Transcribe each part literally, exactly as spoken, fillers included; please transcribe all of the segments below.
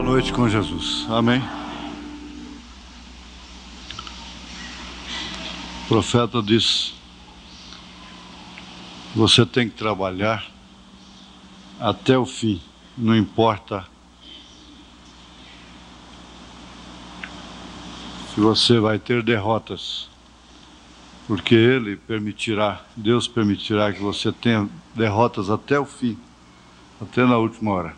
noite com Jesus. Amém. O profeta disse: você tem que trabalhar até o fim, não importa se você vai ter derrotas, porque Ele permitirá, Deus permitirá que você tenha derrotas até o fim, até na última hora.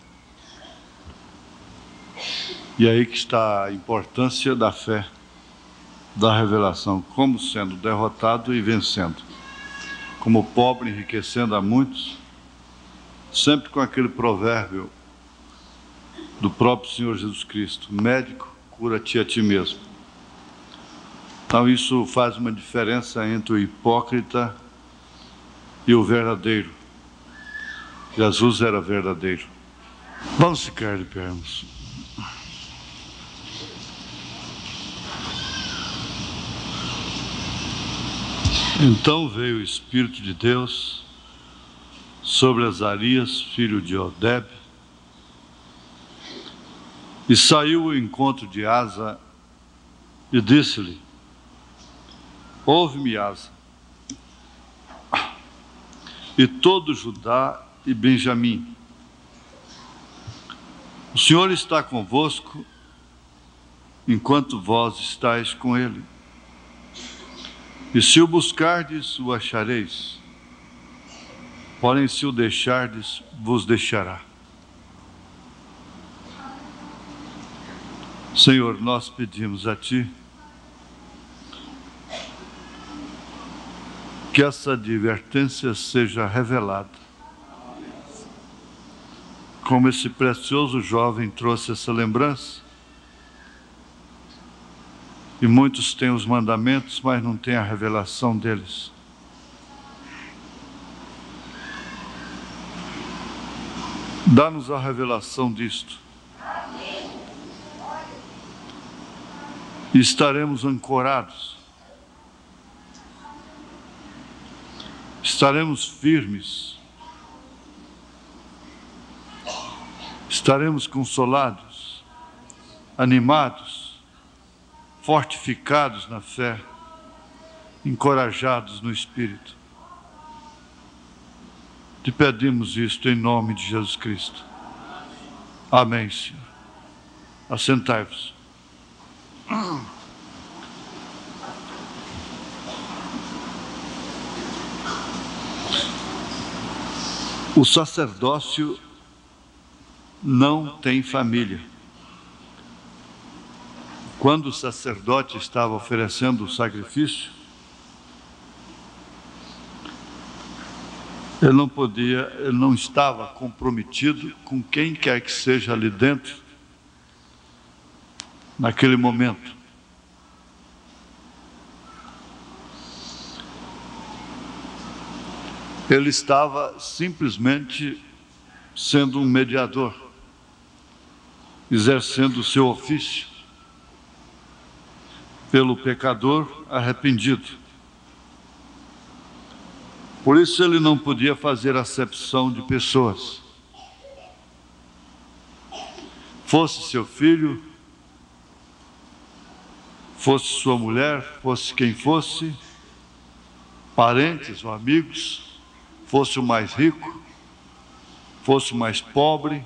E aí que está a importância da fé, da revelação, como sendo derrotado e vencendo, como pobre enriquecendo a muitos, sempre com aquele provérbio do próprio Senhor Jesus Cristo: médico, cura-te a ti mesmo. Então isso faz uma diferença entre o hipócrita e o verdadeiro. Jesus era verdadeiro. Vamos ficar de pé, irmãos. Então veio o Espírito de Deus sobre Azarias, filho de Oded, e saiu ao encontro de Asa e disse-lhe: ouve-me, Asa, e todo Judá e Benjamim. O Senhor está convosco enquanto vós estáis com ele. E se o buscardes, o achareis. Porém, se o deixardes, vos deixará. Senhor, nós pedimos a Ti que essa advertência seja revelada. Como esse precioso jovem trouxe essa lembrança. E muitos têm os mandamentos, mas não têm a revelação deles. Dá-nos a revelação disto. E estaremos ancorados. Estaremos firmes. Estaremos consolados, animados, fortificados na fé, encorajados no Espírito. Te pedimos isto em nome de Jesus Cristo. Amém, Senhor. Assentai-vos. O sacerdócio não tem família. Quando o sacerdote estava oferecendo o sacrifício, ele não podia, ele não estava comprometido com quem quer que seja ali dentro, naquele momento. Ele estava simplesmente sendo um mediador, exercendo o seu ofício pelo pecador arrependido. Por isso ele não podia fazer acepção de pessoas. Fosse seu filho, fosse sua mulher, fosse quem fosse, parentes ou amigos, fosse o mais rico, fosse o mais pobre,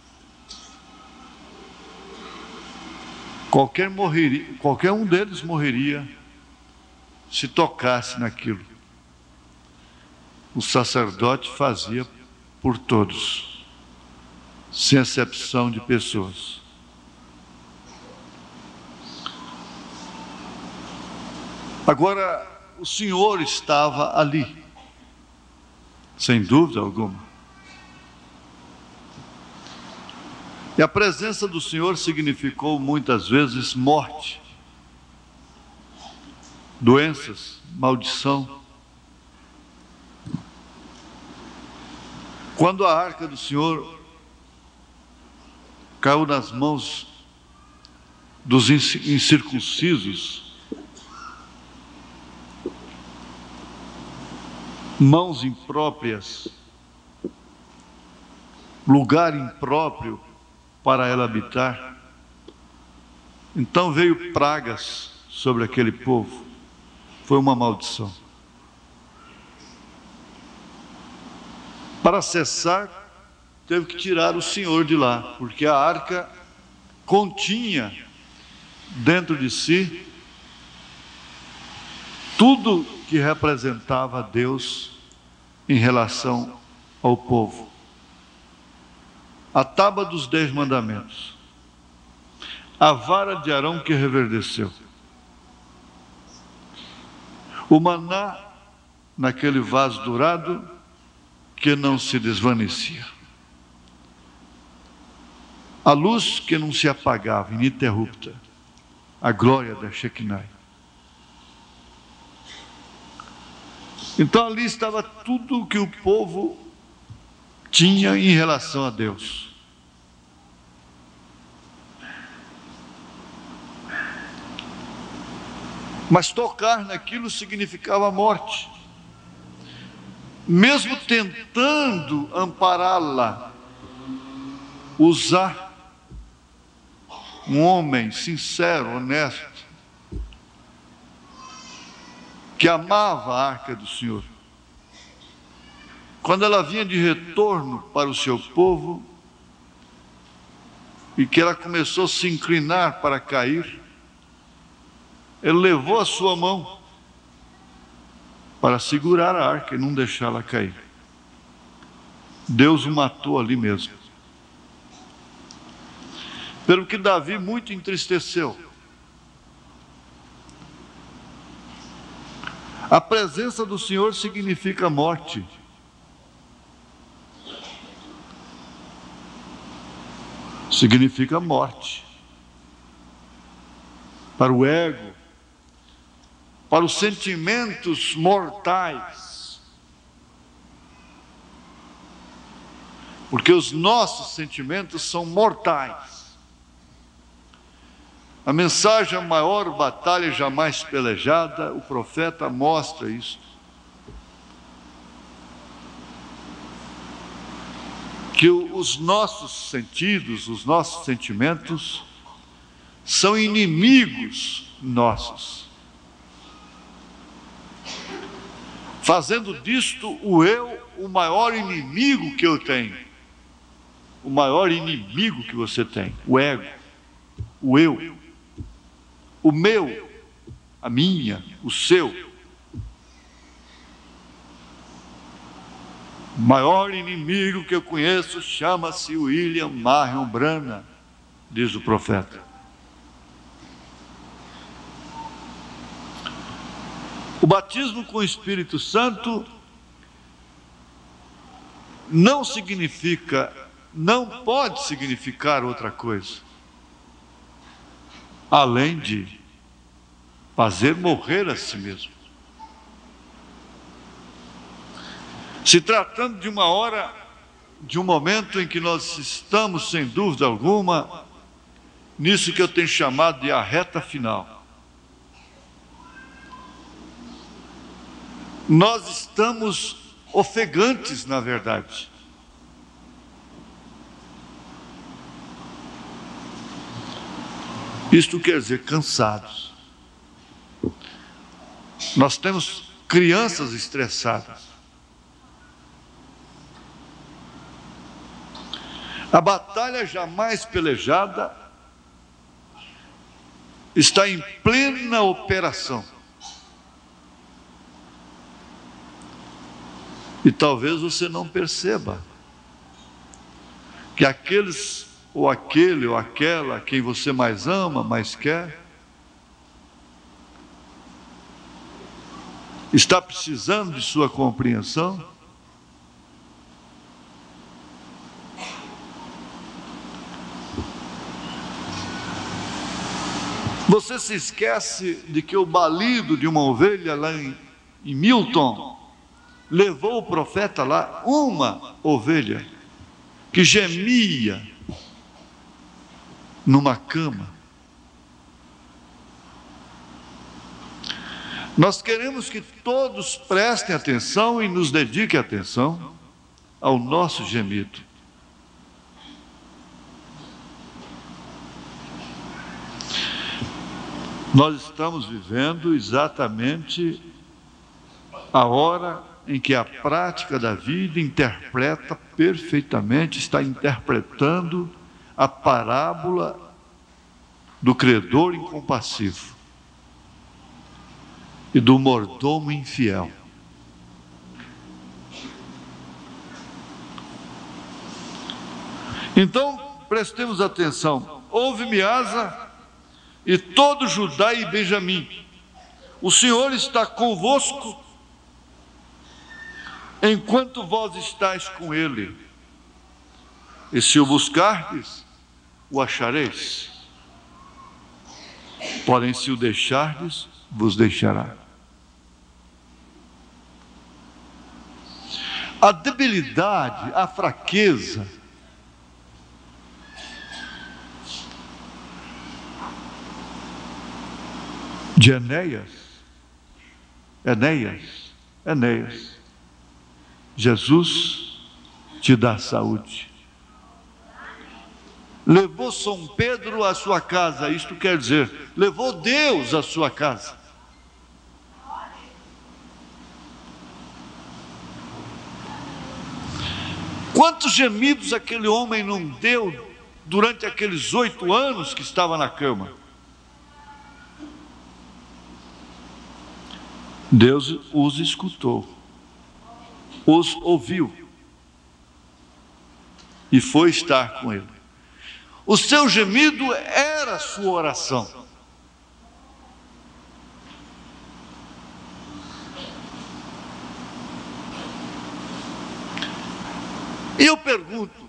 Qualquer, morreria, qualquer um deles morreria se tocasse naquilo. O sacerdote fazia por todos, sem exceção de pessoas. Agora, o Senhor estava ali, sem dúvida alguma. E a presença do Senhor significou muitas vezes morte, doenças, maldição. Quando a arca do Senhor caiu nas mãos dos incircuncisos, mãos impróprias, lugar impróprio para ela habitar, Então veio pragas sobre aquele povo. Foi uma maldição. Para cessar, teve que tirar o Senhor de lá, porque a arca continha dentro de si tudo que representava Deus em relação ao povo. A tábua dos dez mandamentos, a vara de Arão que reverdeceu, o maná naquele vaso dourado que não se desvanecia, a luz que não se apagava, ininterrupta, a glória da Shekinah. Então ali estava tudo o que o povo tinha em relação a Deus. Mas tocar naquilo significava morte. Mesmo tentando ampará-la, usar um homem sincero, honesto, que amava a arca do Senhor, quando ela vinha de retorno para o seu povo, e que ela começou a se inclinar para cair, ele levou a sua mão para segurar a arca e não deixá-la cair. Deus o matou ali mesmo. Pelo que Davi muito entristeceu. A presença do Senhor significa morte. Significa morte. Para o ego, para os sentimentos mortais. Porque os nossos sentimentos são mortais. A mensagem, a maior batalha jamais pelejada, o profeta mostra isso. Que os nossos sentidos, os nossos sentimentos, são inimigos nossos. Fazendo disto o eu, o maior inimigo que eu tenho. O maior inimigo que você tem, o ego, o eu. O meu, a minha, o seu. O maior inimigo que eu conheço chama-se William Marion Branham, diz o profeta. O batismo com o Espírito Santo não significa, não pode significar outra coisa, além de fazer morrer a si mesmo. Se tratando de uma hora, de um momento em que nós estamos, sem dúvida alguma, nisso que eu tenho chamado de a reta final. Nós estamos ofegantes, na verdade. Isto quer dizer cansados. Nós temos crianças estressadas. A batalha jamais pelejada está em plena operação. E talvez você não perceba que aqueles ou aquele ou aquela quem você mais ama, mais quer, está precisando de sua compreensão. Você se esquece de que o balido de uma ovelha lá em, em Milton levou o profeta lá, uma ovelha que gemia numa cama. Nós queremos que todos prestem atenção e nos dediquem atenção ao nosso gemido. Nós estamos vivendo exatamente a hora em que a prática da vida interpreta perfeitamente, está interpretando a parábola do credor incompassivo e do mordomo infiel. Então, prestemos atenção. Ouve-me, Asa, e todo Judá e Benjamim. O Senhor está convosco, enquanto vós estáis com Ele. E se o buscardes, o achareis. Porém, se o deixardes, vos deixará. A debilidade, a fraqueza, de Enéas, Enéas, Enéas, Jesus te dá saúde. Levou São Pedro à sua casa, isto quer dizer, levou Deus à sua casa. Quantos gemidos aquele homem não deu durante aqueles oito anos que estava na cama? Deus os escutou, os ouviu e foi estar com ele. O seu gemido era a sua oração. E eu pergunto,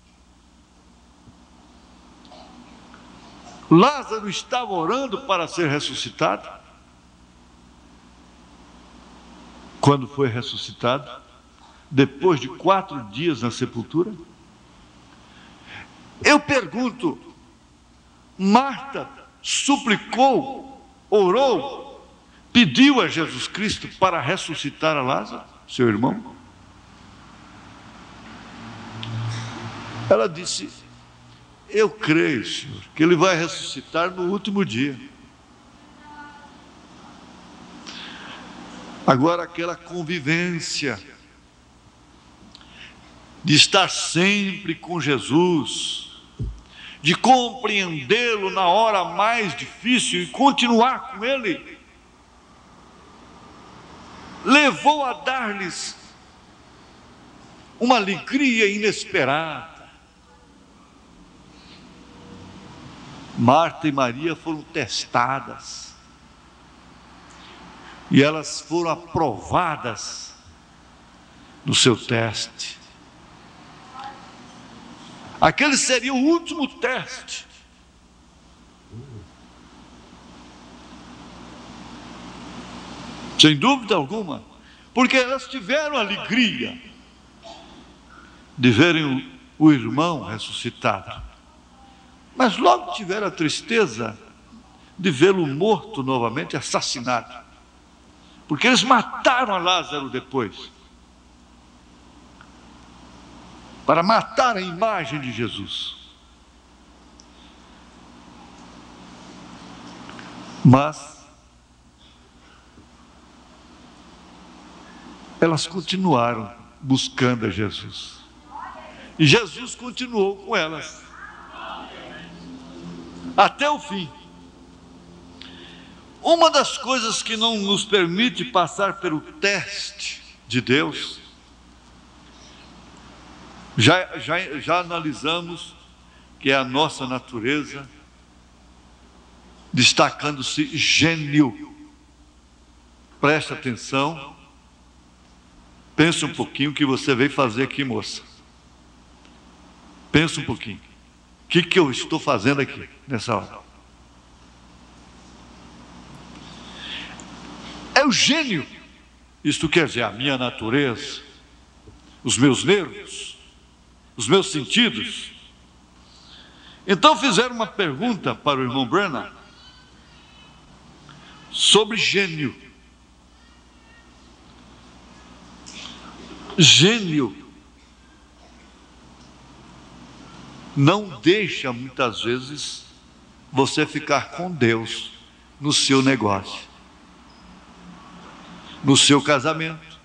Lázaro estava orando para ser ressuscitado? Quando foi ressuscitado, depois de quatro dias na sepultura? Eu pergunto, Marta suplicou, orou, pediu a Jesus Cristo para ressuscitar a Lázaro, seu irmão? Ela disse, eu creio, Senhor, que ele vai ressuscitar no último dia. Agora, aquela convivência de estar sempre com Jesus, de compreendê-lo na hora mais difícil e continuar com ele, levou a dar-lhes uma alegria inesperada. Marta e Maria foram testadas, e elas foram aprovadas no seu teste. Aquele seria o último teste. Sem dúvida alguma, porque elas tiveram alegria de verem o irmão ressuscitado, mas logo tiveram a tristeza de vê-lo morto novamente, assassinado. Porque eles mataram a Lázaro depois, para matar a imagem de Jesus. Mas elas continuaram buscando a Jesus, e Jesus continuou com elas até o fim. Uma das coisas que não nos permite passar pelo teste de Deus, já, já, já analisamos que é a nossa natureza, destacando-se gênio. Presta atenção, pensa um pouquinho o que você veio fazer aqui, moça. Pensa um pouquinho, o que, que eu estou fazendo aqui nessa hora? É o gênio. Isto quer dizer, a minha natureza, os meus nervos, os meus sentidos. Então fizeram uma pergunta para o irmão Branham sobre gênio. Gênio não deixa muitas vezes você ficar com Deus, no seu negócio, no seu casamento.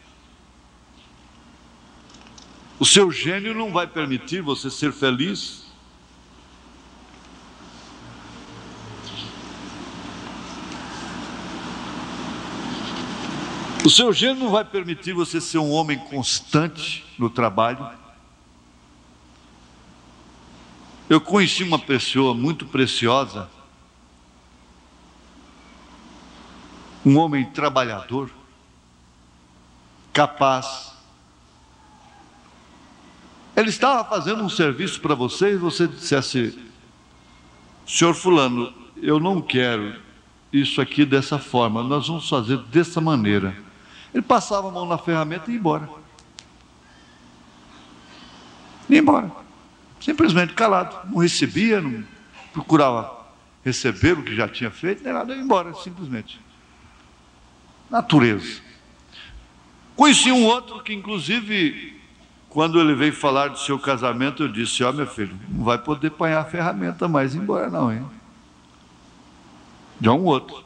O seu gênio não vai permitir você ser feliz. O seu gênio não vai permitir você ser um homem constante no trabalho. Eu conheci uma pessoa muito preciosa, um homem trabalhador, capaz. Ele estava fazendo um serviço para você e você dissesse: senhor fulano, eu não quero isso aqui dessa forma, nós vamos fazer dessa maneira. Ele passava a mão na ferramenta e ia embora. Ia embora. Simplesmente calado. Não recebia, não procurava receber o que já tinha feito, nem nada, ia embora, simplesmente. Natureza. Conheci um outro que, inclusive, quando ele veio falar do seu casamento, eu disse: ó, oh, meu filho, não vai poder apanhar a ferramenta mais e ir embora não, hein? Já um outro.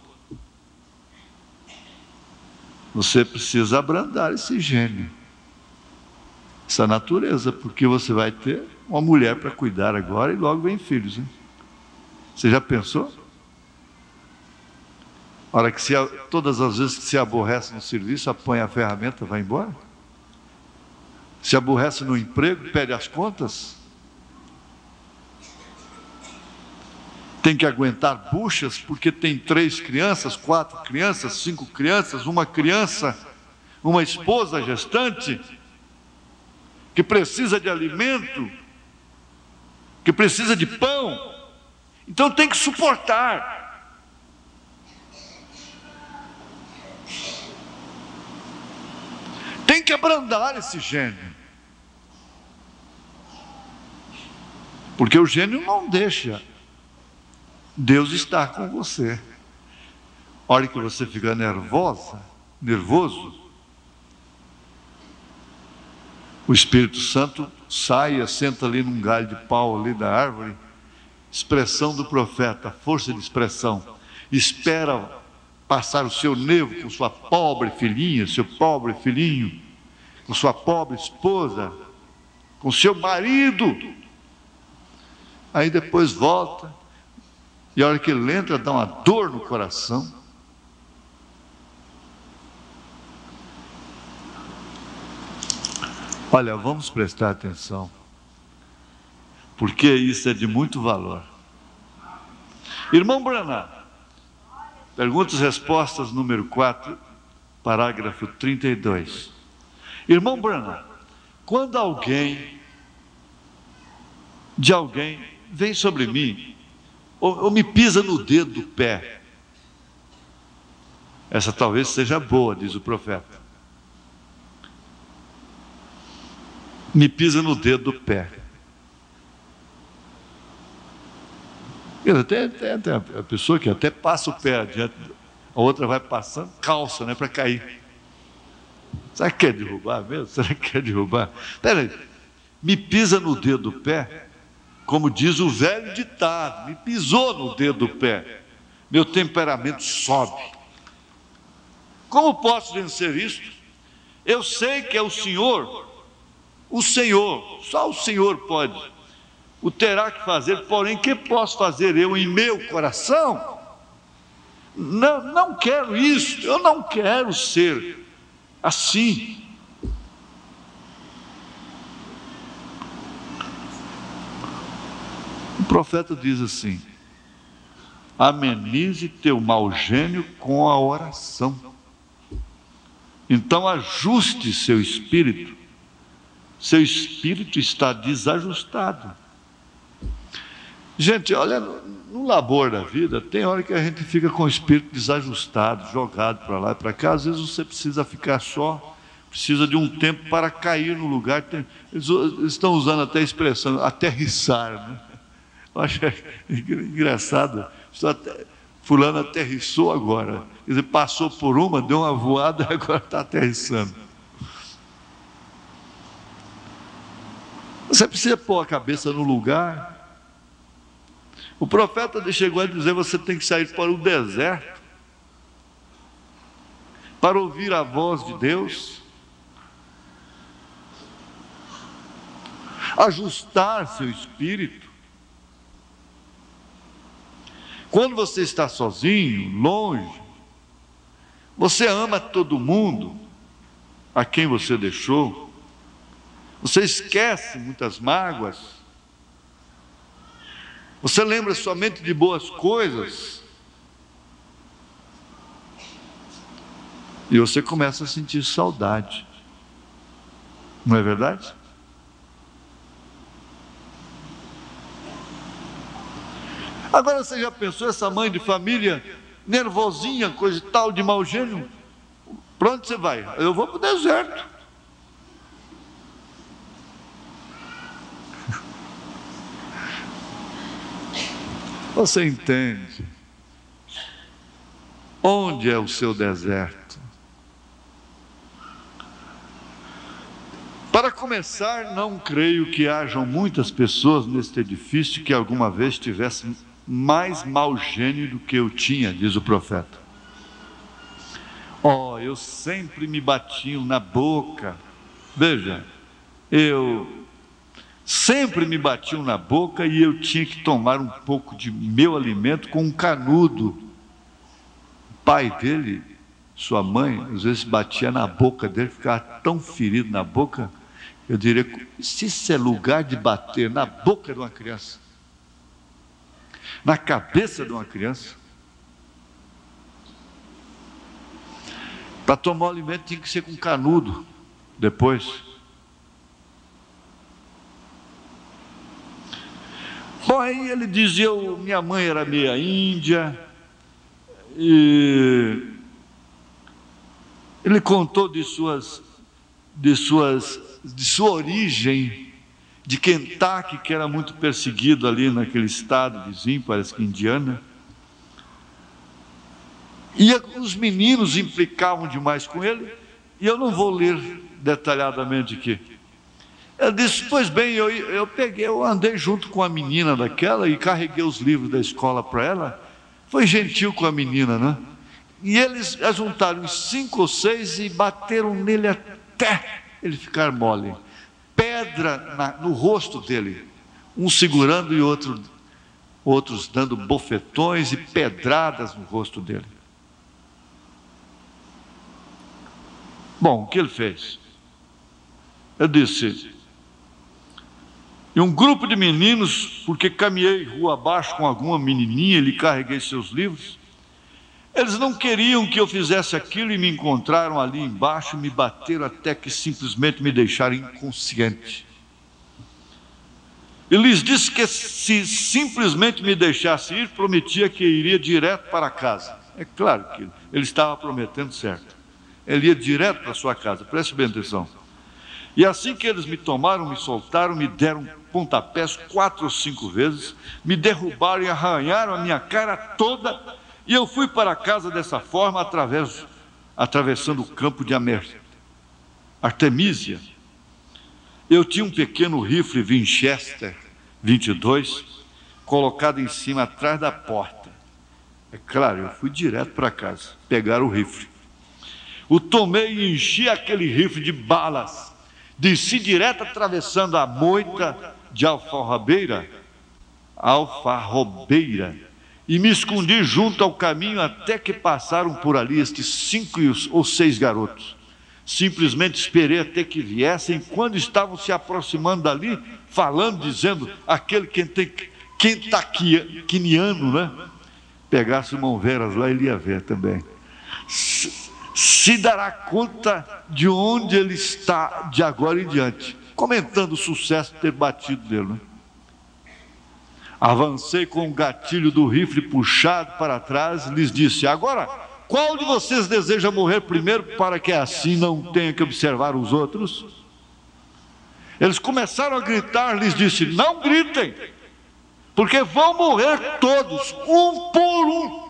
Você precisa abrandar esse gênio, essa natureza, porque você vai ter uma mulher para cuidar agora e logo vem filhos, hein? Você já pensou? A hora que se, todas as vezes que se aborrece no serviço, apanha a ferramenta, vai embora? Se aborrece no emprego, pede as contas? Tem que aguentar buchas porque tem três crianças, quatro crianças, cinco crianças, uma criança, uma esposa gestante, que precisa de alimento, que precisa de pão. Então tem que suportar. Tem que abrandar esse gênio. Porque o gênio não deixa Deus estar com você. A hora que você fica nervosa, nervoso, o Espírito Santo sai e senta ali num galho de pau ali da árvore, expressão do profeta, força de expressão, espera passar o seu nevo com sua pobre filhinha, seu pobre filhinho, com sua pobre esposa, com seu marido, aí depois volta, e a hora que ele entra, dá uma dor no coração. Olha, vamos prestar atenção, porque isso é de muito valor. Irmão Branham, perguntas e respostas número quatro, parágrafo trinta e dois. Irmão Branham, quando alguém, de alguém, vem sobre mim, ou, ou me pisa no dedo do pé, essa talvez seja boa, diz o profeta. Me pisa no dedo do pé. Tem, tem, tem a pessoa que até passa o pé adiante, a outra vai passando, calça, né, para cair. Será que quer derrubar mesmo? Será que quer derrubar? Espera aí, me pisa no dedo do pé, como diz o velho ditado, me pisou no dedo do pé, meu temperamento sobe. Como posso vencer isto? Eu sei que é o Senhor, o Senhor, só o Senhor pode, o terá que fazer, porém, que posso fazer eu em meu coração? Não, não quero isso, eu não quero ser assim. O profeta diz assim: amenize teu mau gênio com a oração. Então ajuste seu espírito. Seu espírito está desajustado. Gente, olha, no labor da vida, tem hora que a gente fica com o espírito desajustado, jogado para lá e para cá. Às vezes você precisa ficar só, precisa de um tempo para cair no lugar. Tem, eles estão usando até a expressão aterrissar, né? Eu acho engraçado. Até, fulano aterrissou agora. Quer dizer, passou por uma, deu uma voada e agora está aterrissando. Você precisa pôr a cabeça no lugar. O profeta chegou a dizer: você tem que sair para o deserto para ouvir a voz de Deus, ajustar seu espírito. Quando você está sozinho, longe, você ama todo mundo a quem você deixou, você esquece muitas mágoas, você lembra somente de boas coisas, e você começa a sentir saudade, não é verdade? Agora você já pensou, essa mãe de família, nervosinha, coisa e tal, de mau gênio? Para onde você vai? Eu vou para o deserto. Você entende? Onde é o seu deserto? Para começar, não creio que hajam muitas pessoas neste edifício que alguma vez tivessem mais mau gênio do que eu tinha, diz o profeta. Oh, eu sempre me batia na boca. Veja, eu sempre me batiam na boca e eu tinha que tomar um pouco de meu alimento com um canudo. O pai dele, sua mãe, às vezes batia na boca dele, ficava tão ferido na boca. Eu diria: se isso é lugar de bater na boca de uma criança, na cabeça de uma criança, para tomar o alimento tinha que ser com canudo depois. Bom, aí ele dizia: eu, minha mãe era meia índia, e ele contou de suas, de suas, de sua origem, de Kentucky, que era muito perseguido ali naquele estado vizinho, parece que Indiana. E os meninos implicavam demais com ele, e eu não vou ler detalhadamente aqui. Eu disse: pois bem, eu, eu peguei, eu andei junto com a menina daquela e carreguei os livros da escola para ela. Foi gentil com a menina, né? E eles juntaram uns cinco ou seis e bateram nele até ele ficar mole. Pedra na, no rosto dele, um segurando e outro, outros dando bofetões e pedradas no rosto dele. Bom, o que ele fez? Eu disse: e um grupo de meninos, porque caminhei rua abaixo com alguma menininha e lhe carreguei seus livros, eles não queriam que eu fizesse aquilo e me encontraram ali embaixo e me bateram até que simplesmente me deixaram inconsciente. E lhes disse que se simplesmente me deixasse ir, prometia que iria direto para casa. É claro que ele estava prometendo certo. Ele ia direto para sua casa, preste bem atenção. E assim que eles me tomaram, me soltaram, me deram pontapés quatro ou cinco vezes, me derrubaram e arranharam a minha cara toda, e eu fui para casa dessa forma, através, atravessando o campo de Amer, Artemísia. Eu tinha um pequeno rifle Winchester vinte e dois, colocado em cima, atrás da porta. É claro, eu fui direto para casa, pegar o rifle. O tomei e enchi aquele rifle de balas, desci direto atravessando a moita de alfarrobeira, alfarrobeira, e me escondi junto ao caminho até que passaram por ali estes cinco ou seis garotos. Simplesmente esperei até que viessem. Quando estavam se aproximando dali, falando, dizendo, aquele kentuckiano, né? Pegasse o Mãoveras lá, ele ia ver também. Se, se dará conta de onde ele está de agora em diante, comentando o sucesso de ter batido nele, né? Avancei com o gatilho do rifle puxado para trás, lhes disse: agora, qual de vocês deseja morrer primeiro, para que assim não tenha que observar os outros? Eles começaram a gritar, lhes disse: não gritem, porque vão morrer todos, um por um.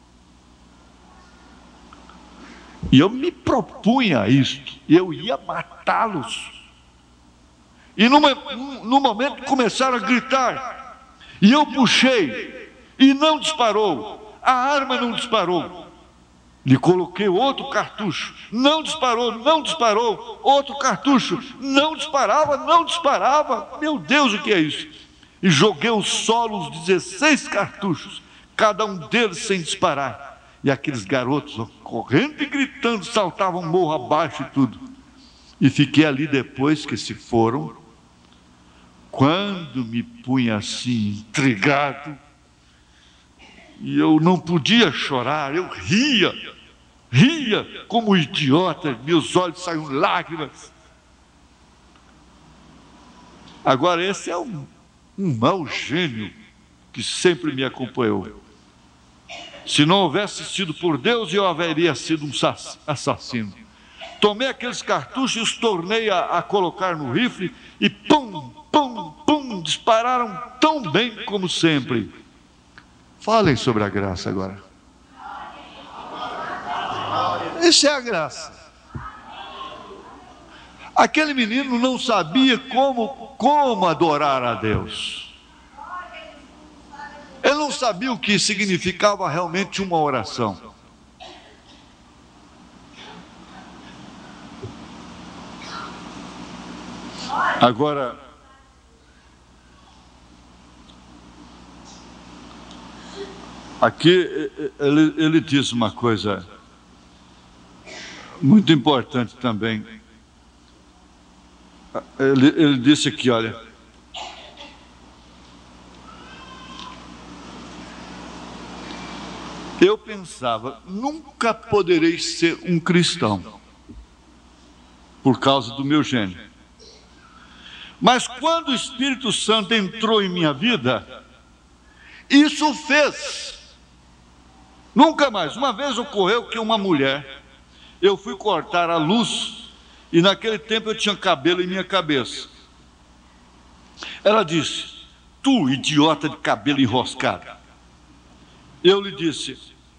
E eu me propunha isto, eu ia matá-los. E no, no momento começaram a gritar, E eu puxei e não disparou, a arma não disparou. Lhe coloquei outro cartucho, não disparou, não disparou, outro cartucho, não disparava, não disparava. Meu Deus, o que é isso? E joguei ao solo os dezesseis cartuchos, cada um deles sem disparar. E aqueles garotos, ó, correndo e gritando, saltavam morro abaixo e tudo. E fiquei ali depois que se foram. Quando me punha assim, intrigado, e eu não podia chorar, eu ria, ria como um idiota, meus olhos saíam lágrimas. Agora esse é um, um mau gênio que sempre me acompanhou. Se não houvesse sido por Deus, eu haveria sido um assassino. Tomei aqueles cartuchos e os tornei a, a colocar no rifle e pum, pum, pum, dispararam tão bem como sempre. Falem sobre a graça agora. Isso é a graça. Aquele menino não sabia como, como adorar a Deus. Ele não sabia o que significava realmente uma oração. Agora, aqui ele, ele diz uma coisa muito importante também. Ele, ele disse aqui, olha, eu pensava, nunca poderei ser um cristão por causa do meu gênio. Mas quando o Espírito Santo entrou em minha vida, isso fez. Nunca mais. Uma vez ocorreu que uma mulher, eu fui cortar a luz, e naquele tempo eu tinha cabelo em minha cabeça. Ela disse, tu, idiota de cabelo enroscado. Eu lhe disse,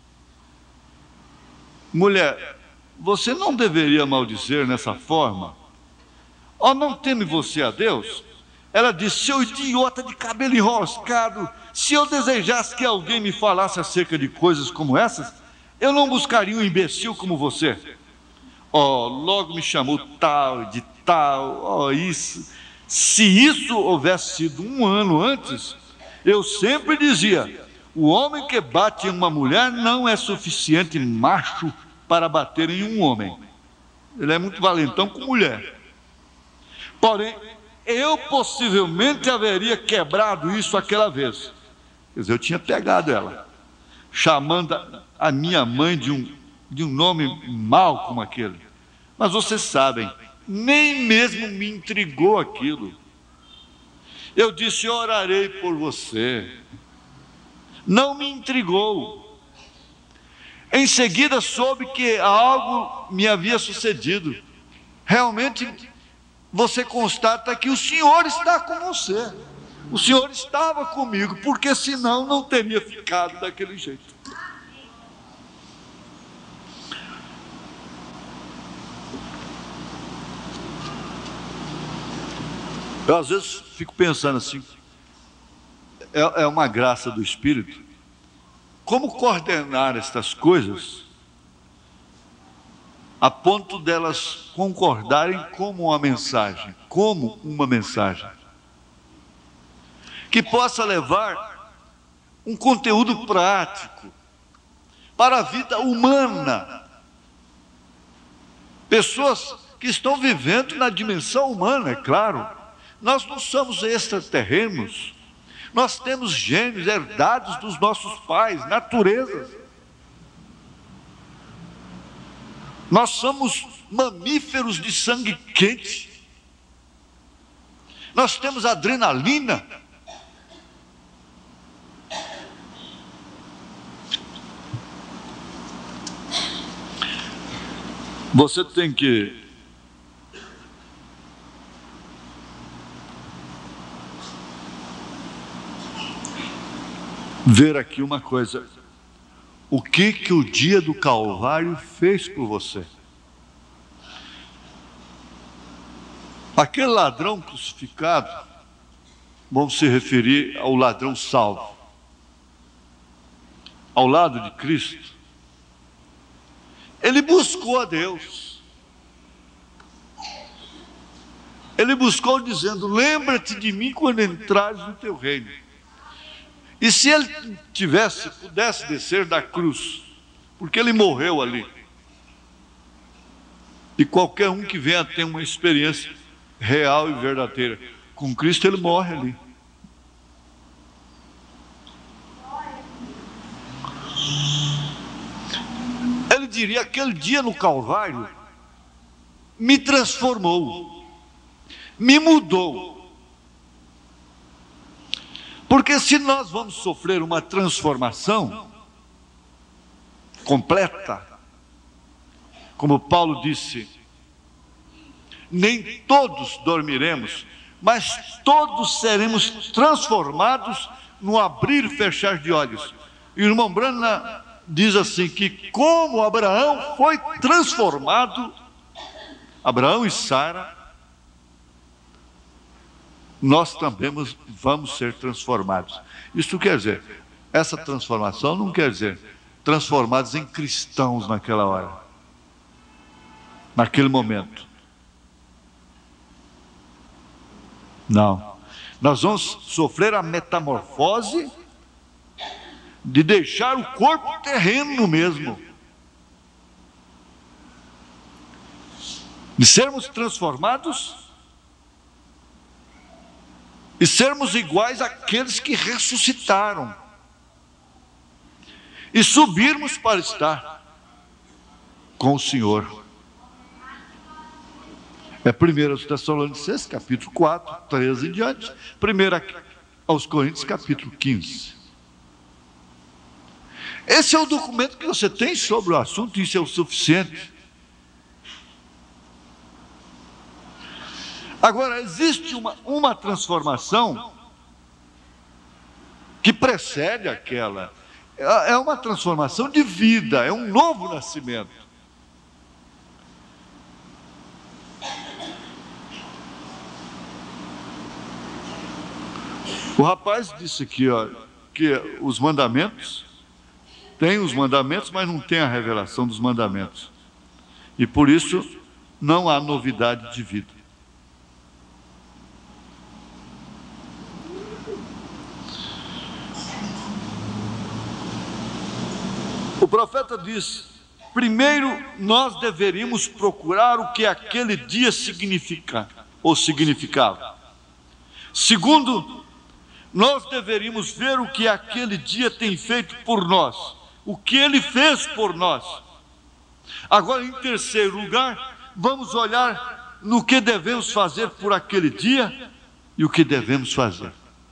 mulher, você não deveria maldizer nessa forma? Ó, oh, não teme você a Deus? Ela disse, seu idiota de cabelo enroscado, se eu desejasse que alguém me falasse acerca de coisas como essas, eu não buscaria um imbecil como você. Ó, oh, logo me chamou tal de tal, ó, oh, isso. Se isso houvesse sido um ano antes, eu sempre dizia, o homem que bate em uma mulher não é suficiente macho para bater em um homem. Ele é muito valentão com mulher. Porém, eu possivelmente haveria quebrado isso aquela vez. Quer dizer, eu tinha pegado ela, chamando a minha mãe de um, de um nome mau como aquele. Mas vocês sabem, nem mesmo me intrigou aquilo. Eu disse, orarei por você. Não me intrigou. Em seguida soube que algo me havia sucedido. Realmente, você constata que o Senhor está com você. O Senhor estava comigo, porque senão não teria ficado daquele jeito. Eu às vezes fico pensando assim, é, é uma graça do Espírito. Como coordenar estas coisas a ponto delas concordarem como uma mensagem, como uma mensagem, que possa levar um conteúdo prático para a vida humana. Pessoas que estão vivendo na dimensão humana, é claro. Nós não somos extraterrenos, nós temos gênios herdados dos nossos pais, naturezas. Nós somos mamíferos de sangue quente. Nós temos adrenalina. Você tem que ver aqui uma coisa. O que que o dia do Calvário fez por você? Aquele ladrão crucificado, vamos se referir ao ladrão salvo. Ao lado de Cristo, ele buscou a Deus. Ele buscou dizendo: lembra-te de mim quando entrares no teu reino. E se ele tivesse, pudesse descer da cruz, porque ele morreu ali, e qualquer um que venha ter uma experiência real e verdadeira com Cristo, ele morre ali. Ele diria: aquele dia no Calvário me transformou, me mudou. Porque se nós vamos sofrer uma transformação completa, como Paulo disse, nem todos dormiremos, mas todos seremos transformados no abrir e fechar de olhos. E o irmão Branham diz assim, que como Abraão foi transformado, Abraão e Sara, nós também vamos ser transformados. Isso quer dizer, essa transformação não quer dizer transformados em cristãos naquela hora, naquele momento. Não. Nós vamos sofrer a metamorfose de deixar o corpo terreno mesmo, de sermos transformados e sermos iguais àqueles que ressuscitaram e subirmos para estar com o Senhor. É primeira Tessalonicenses, capítulo quatro, treze em diante. primeira aos Coríntios, capítulo quinze. Esse é o documento que você tem sobre o assunto, e isso é o suficiente. Agora, existe uma, uma transformação que precede aquela. É uma transformação de vida, é um novo nascimento. O rapaz disse aqui, ó, que os mandamentos, tem os mandamentos, mas não tem a revelação dos mandamentos. E por isso não há novidade de vida. O profeta diz: primeiro nós deveríamos procurar o que aquele dia significa, ou significava. Segundo, nós deveríamos ver o que aquele dia tem feito por nós, o que ele fez por nós. Agora, em terceiro lugar, vamos olhar no que devemos fazer por aquele dia e o que devemos fazer.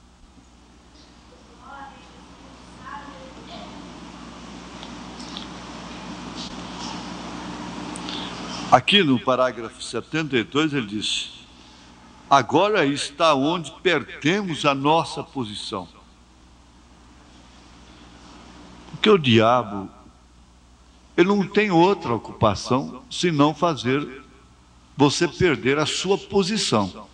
Aqui no parágrafo setenta e dois ele diz: agora está onde perdemos a nossa posição. Porque o diabo, ele não tem outra ocupação senão fazer você perder a sua posição.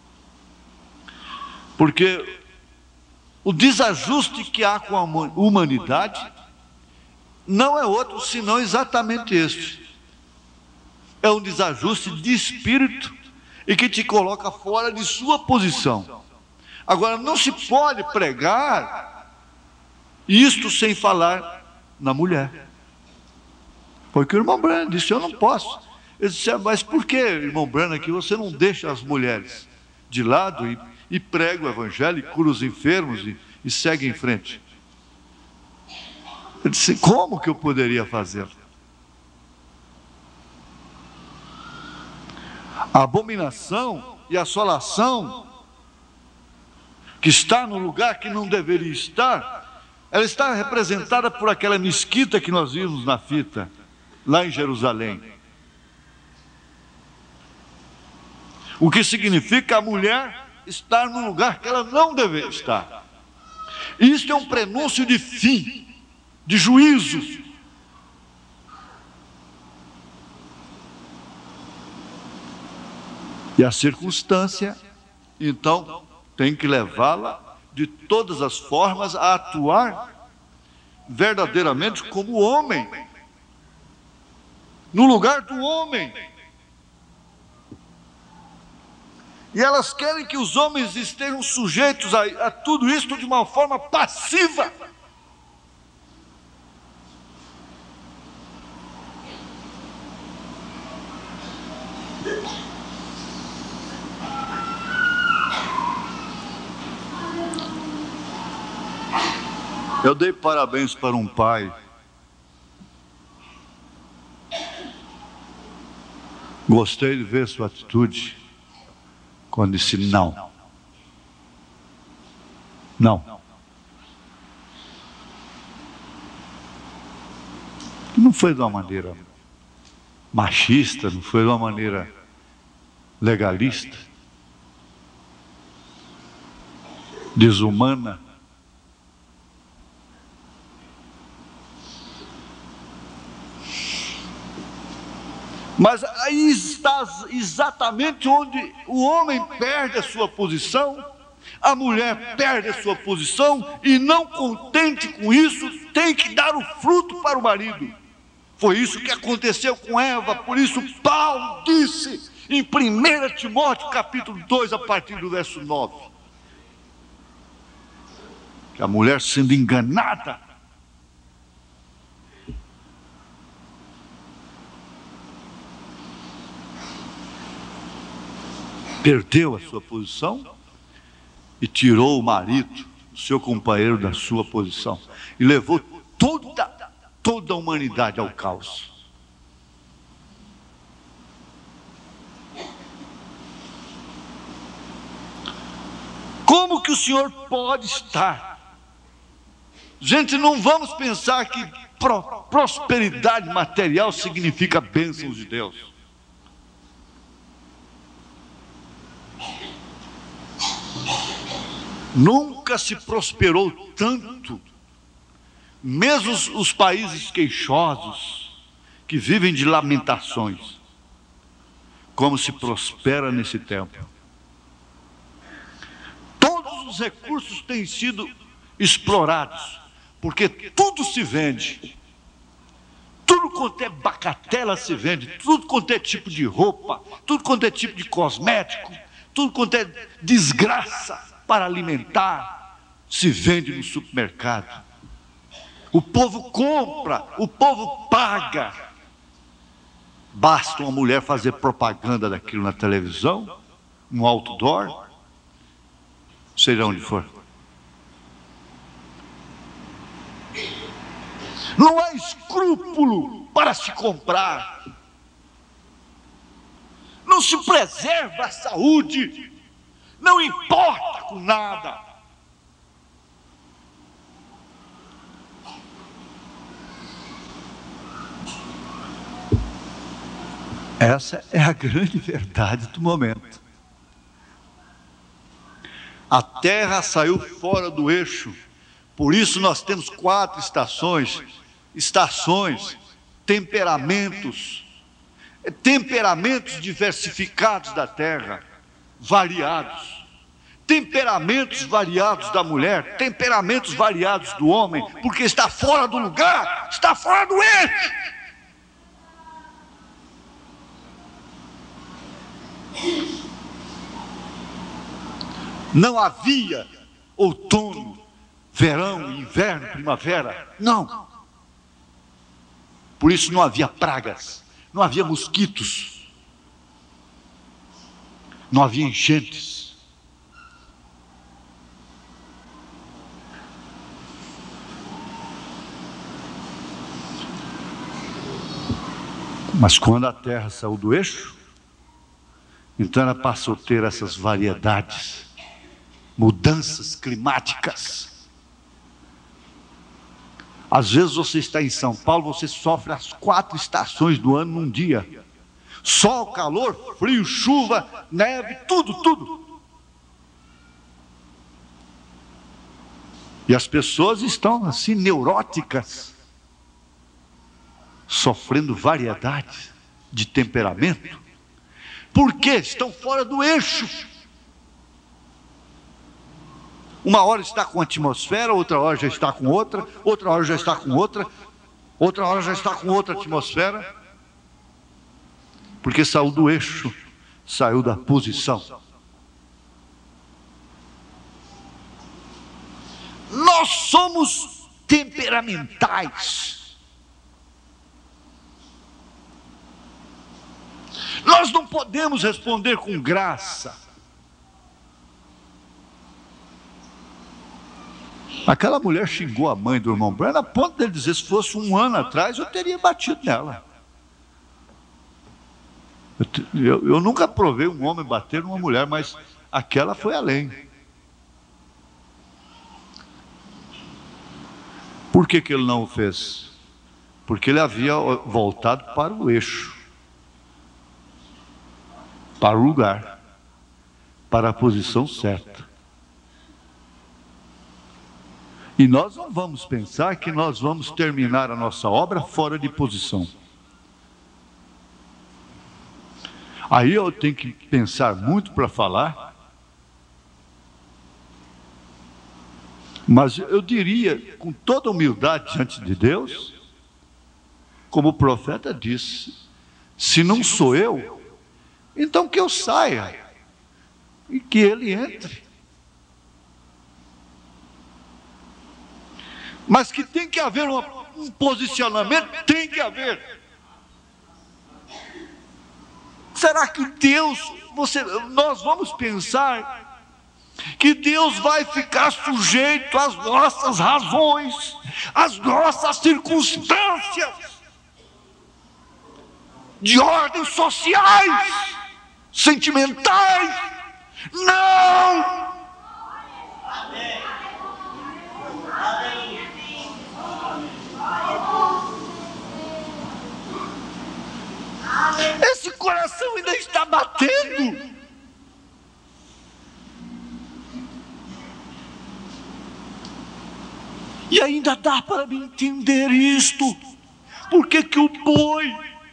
Porque o desajuste que há com a humanidade não é outro senão exatamente este. É um desajuste de espírito e que te coloca fora de sua posição. Agora, não se pode pregar isto sem falar na mulher. Foi o que o irmão Branham disse: eu não posso. Ele disse: mas por que, irmão Branham, que você não deixa as mulheres de lado e, e prega o evangelho, e cura os enfermos e, e segue em frente? Ele disse: como que eu poderia fazer? A abominação e a assolação que está no lugar que não deveria estar, ela está representada por aquela mesquita que nós vimos na fita, lá em Jerusalém. O que significa a mulher estar no lugar que ela não deveria estar. Isto é um prenúncio de fim, de juízo. E a circunstância, então, tem que levá-la de todas as formas a atuar verdadeiramente como homem, no lugar do homem. E elas querem que os homens estejam sujeitos a, a tudo isso de uma forma passiva. Eu dei parabéns para um pai. Gostei de ver sua atitude quando disse não. Não. Não foi de uma maneira machista, não foi de uma maneira legalista, desumana. Mas aí está exatamente onde o homem perde a sua posição, a mulher perde a sua posição, e não contente com isso, tem que dar o fruto para o marido. Foi isso que aconteceu com Eva, por isso Paulo disse em primeiro Timóteo capítulo dois, a partir do verso nove, que a mulher sendo enganada, perdeu a sua posição e tirou o marido, o seu companheiro, da sua posição, e levou toda, toda a humanidade ao caos. Como que o Senhor pode estar? Gente, não vamos pensar que pro, prosperidade material significa bênçãos de Deus. Nunca se prosperou tanto, mesmo os, os países queixosos, que vivem de lamentações, como se prospera nesse tempo. Todos os recursos têm sido explorados, porque tudo se vende, tudo quanto é bacatela se vende, tudo quanto é tipo de roupa, tudo quanto é tipo de cosmético, tudo quanto é desgraça para alimentar, se vende no supermercado. O povo compra, o povo paga. Basta uma mulher fazer propaganda daquilo na televisão, no outdoor, seja onde for. Não há escrúpulo para se comprar. Não se preserva a saúde. Não importa com nada. Essa é a grande verdade do momento. A Terra saiu fora do eixo. Por isso nós temos quatro estações, estações, temperamentos, temperamentos diversificados da Terra, variados, temperamentos variados da mulher, temperamentos variados do homem, porque está fora do lugar, está fora do eixo. Não havia outono, verão, inverno, primavera, não. Por isso não havia pragas, não havia mosquitos, não havia enchentes. Mas quando a Terra saiu do eixo, então ela passou a ter essas variedades, mudanças climáticas. Às vezes você está em São Paulo, você sofre as quatro estações do ano num dia. Sol, calor, frio, chuva, neve, tudo, tudo. E as pessoas estão assim neuróticas, sofrendo variedades de temperamento. Por quê? Estão fora do eixo. Uma hora está com a atmosfera, outra hora já está com outra, outra hora já está com outra, outra hora já está com outra atmosfera. Porque saiu do eixo, saiu da posição. Nós somos temperamentais. Nós não podemos responder com graça. Aquela mulher xingou a mãe do irmão Branham a ponto de ele dizer, se fosse um ano atrás, eu teria batido nela. Eu, eu, eu nunca provei um homem bater numa mulher, mas aquela foi além. Por que que ele não o fez? Porque ele havia voltado para o eixo, para o lugar, para a posição certa. E nós não vamos pensar que nós vamos terminar a nossa obra fora de posição. Aí eu tenho que pensar muito para falar, mas eu diria, com toda humildade diante de Deus, como o profeta disse, se não sou eu, então que eu saia e que ele entre. Mas que tem que haver uma, um posicionamento, tem que haver. Será que Deus, você, nós vamos pensar que Deus vai ficar sujeito às nossas razões, às nossas circunstâncias, de ordem sociais, sentimentais? Não! Esse coração ainda está batendo. E ainda dá para me entender isto. Por que que o boi,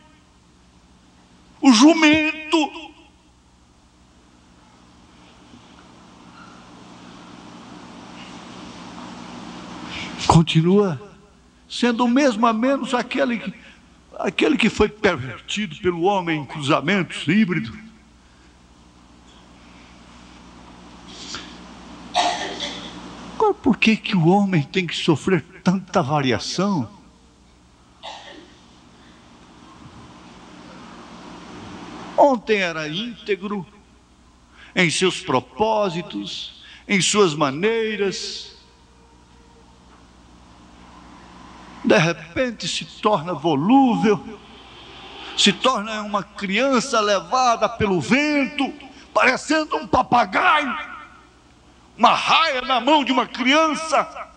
o jumento, continua sendo o mesmo a menos aquele que Aquele que foi pervertido pelo homem em cruzamentos híbridos. Agora, por que que o homem tem que sofrer tanta variação? Ontem era íntegro em seus propósitos, em suas maneiras. De repente se torna volúvel, se torna uma criança levada pelo vento, parecendo um papagaio, uma raia na mão de uma criança.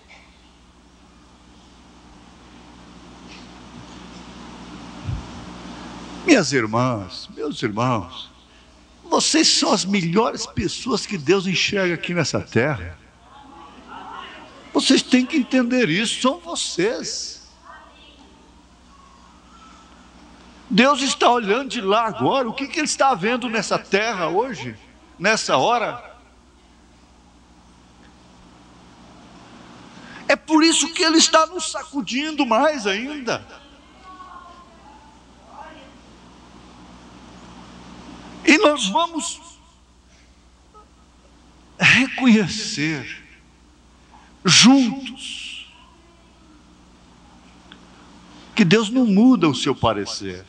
Minhas irmãs, meus irmãos, vocês são as melhores pessoas que Deus enxerga aqui nessa terra. Vocês têm que entender isso, são vocês. Deus está olhando de lá agora, o que que Ele está vendo nessa terra hoje, nessa hora? É por isso que Ele está nos sacudindo mais ainda. E nós vamos reconhecer juntos que Deus não muda o seu parecer.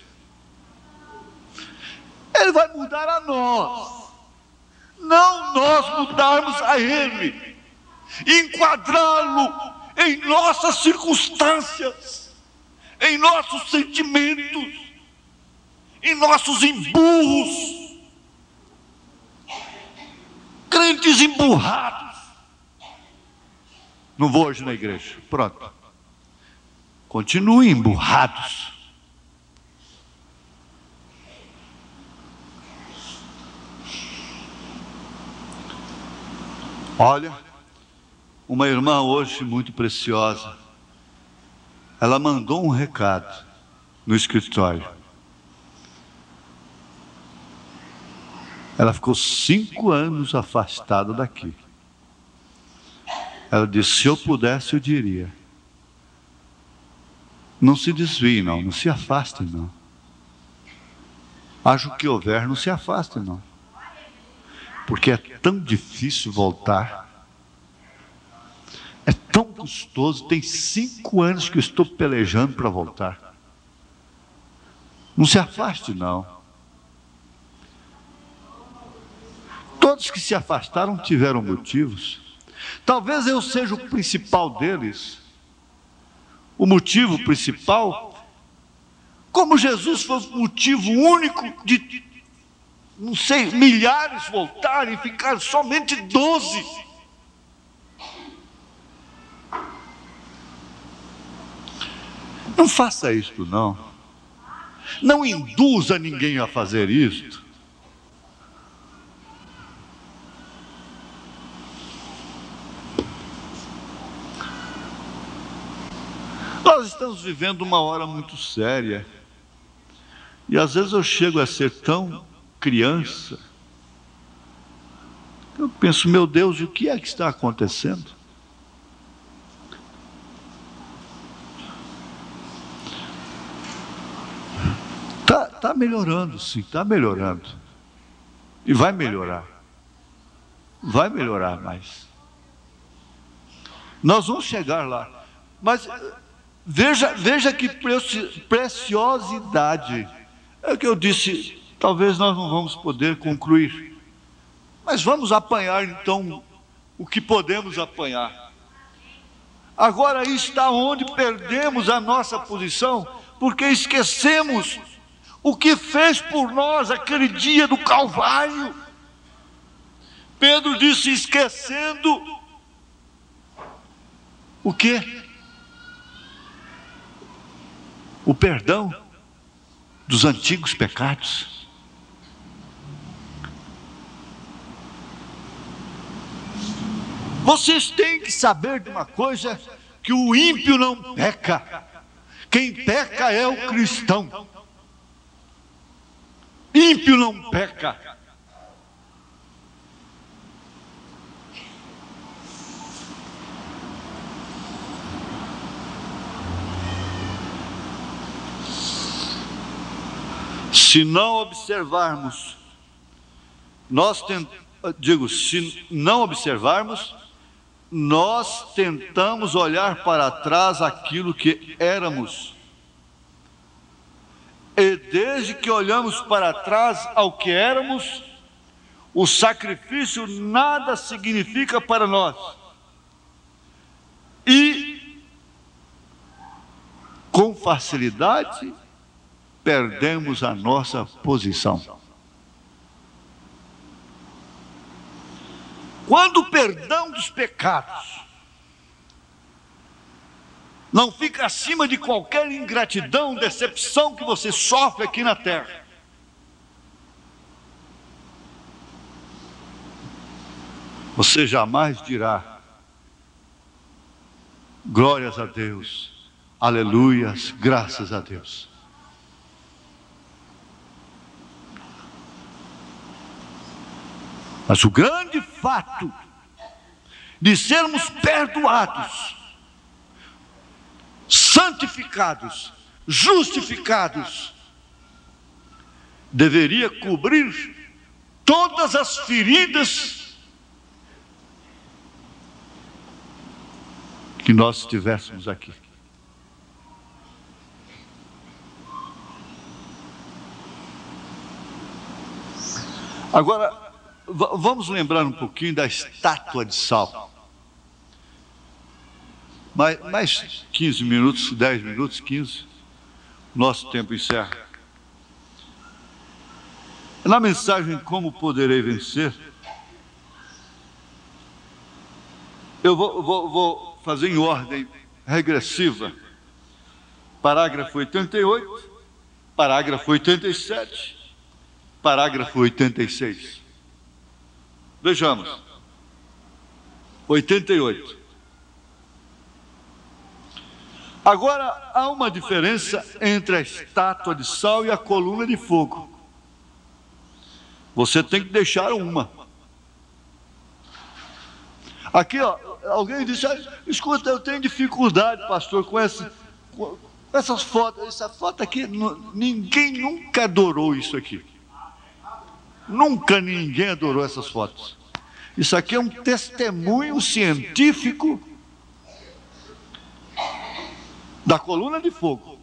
Ele vai mudar a nós, não nós mudarmos a Ele, enquadrá-lo em nossas circunstâncias, em nossos sentimentos, em nossos emburros. Crentes emburrados. Não vou hoje na igreja. Pronto. Continuem emburrados. Olha, uma irmã hoje muito preciosa, ela mandou um recado no escritório. Ela ficou cinco anos afastada daqui. Ela disse: se eu pudesse, eu diria. Não se desvie, não, não se afaste, não. Haja o que houver, não se afaste, não. Porque é tão difícil voltar. É tão custoso. Tem cinco anos que eu estou pelejando para voltar. Não se afaste, não. Todos que se afastaram tiveram motivos. Talvez eu seja o principal deles. O motivo principal, como Jesus foi o motivo único de, não sei, milhares voltarem, ficar somente doze. Não faça isto, não. Não induza ninguém a fazer isto. Nós estamos vivendo uma hora muito séria. E às vezes eu chego a ser tão criança. Eu penso, meu Deus, o que é que está acontecendo? Está tá melhorando, sim, está melhorando. E vai melhorar. Vai melhorar mais. Nós vamos chegar lá. Mas veja, veja que preciosidade. É o que eu disse, talvez nós não vamos poder concluir. Mas vamos apanhar então o que podemos apanhar. Agora aí está onde perdemos a nossa posição, porque esquecemos o que fez por nós aquele dia do Calvário. Pedro disse, esquecendo o quê? O perdão dos antigos pecados. Vocês têm que saber de uma coisa, que o ímpio não peca. Quem peca é o cristão. Ímpio não peca. Se não observarmos, nós tent... digo, se não observarmos, nós tentamos olhar para trás aquilo que éramos. E desde que olhamos para trás ao que éramos, o sacrifício nada significa para nós. E, com facilidade, perdemos a nossa posição. Quando o perdão dos pecados não fica acima de qualquer ingratidão, decepção que você sofre aqui na terra, você jamais dirá: glórias a Deus, aleluias, graças a Deus. Mas o grande fato de sermos perdoados, santificados, justificados, deveria cobrir todas as feridas que nós tivéssemos aqui. Agora, vamos lembrar um pouquinho da estátua de sal. Mais, mais quinze minutos, dez minutos, quinze. Nosso tempo encerra. Na mensagem Como Poderei Vencer, eu vou, vou, vou fazer em ordem regressiva. Parágrafo oitenta e oito, parágrafo oitenta e sete, parágrafo oitenta e seis. Vejamos. oitenta e oito. Agora, há uma diferença entre a estátua de sal e a coluna de fogo. Você tem que deixar uma. Aqui, ó, alguém disse, ah, escuta, eu tenho dificuldade, pastor, com, esse, com essas fotos. Essa foto aqui, ninguém nunca adorou isso aqui. Nunca ninguém adorou essas fotos. Isso aqui é um testemunho científico da coluna de fogo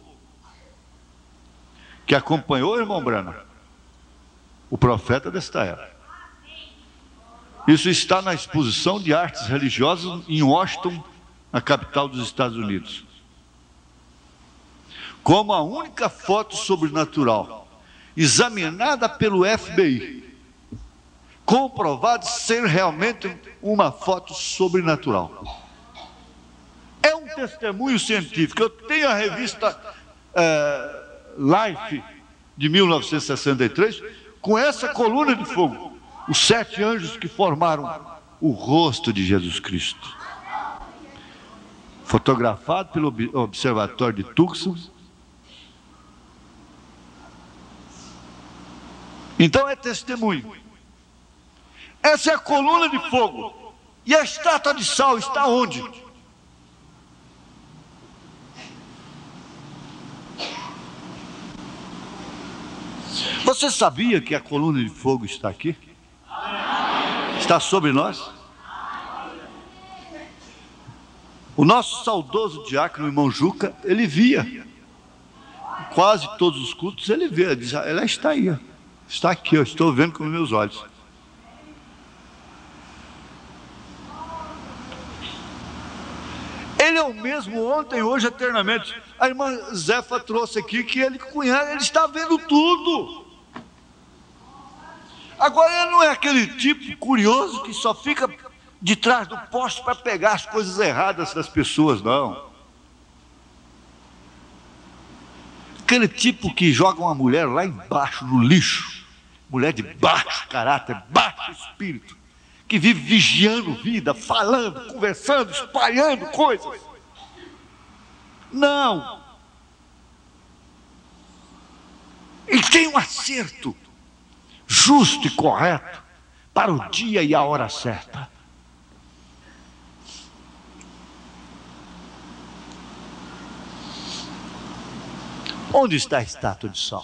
que acompanhou o irmão Branham, o profeta desta era. Isso está na exposição de artes religiosas em Washington, na capital dos Estados Unidos, como a única foto sobrenatural examinada pelo F B I, comprovado ser realmente uma foto sobrenatural. É um testemunho científico. Eu tenho a revista é, Life de mil novecentos e sessenta e três com essa coluna de fogo, os sete anjos que formaram o rosto de Jesus Cristo, fotografado pelo Observatório de Tucson. Então é testemunho. Essa é a coluna de fogo. E a estátua de sal está onde? Você sabia que a coluna de fogo está aqui? Está sobre nós? O nosso saudoso diácono, irmão Juca, ele via. Quase todos os cultos ele vê. Ele diz, ela está aí, ó. Está aqui, eu estou vendo com os meus olhos. Ele é o mesmo ontem, hoje, eternamente. A irmã Zefa trouxe aqui que ele conhece, ele está vendo tudo. Agora ele não é aquele tipo curioso que só fica de trás do poste para pegar as coisas erradas das pessoas, não. Aquele tipo que joga uma mulher lá embaixo, no lixo. Mulher de baixo caráter, baixo espírito, que vive vigiando vida, falando, conversando, espalhando coisas. Não. Ele tem um acerto justo e correto para o dia e a hora certa. Onde está a estátua de sal?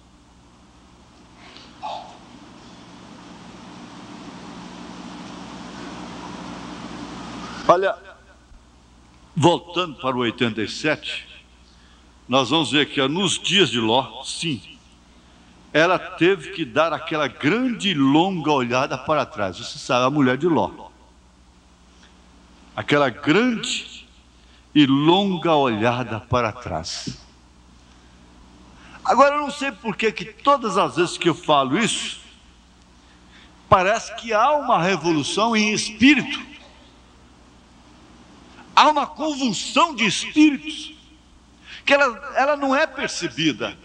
Olha, voltando para o oitenta e sete, nós vamos ver que nos dias de Ló, sim, ela teve que dar aquela grande e longa olhada para trás. Você sabe, a mulher de Ló. Aquela grande e longa olhada para trás. Agora, eu não sei por que que todas as vezes que eu falo isso, parece que há uma revolução em espírito. Há uma convulsão de espíritos, que ela, ela não é percebida.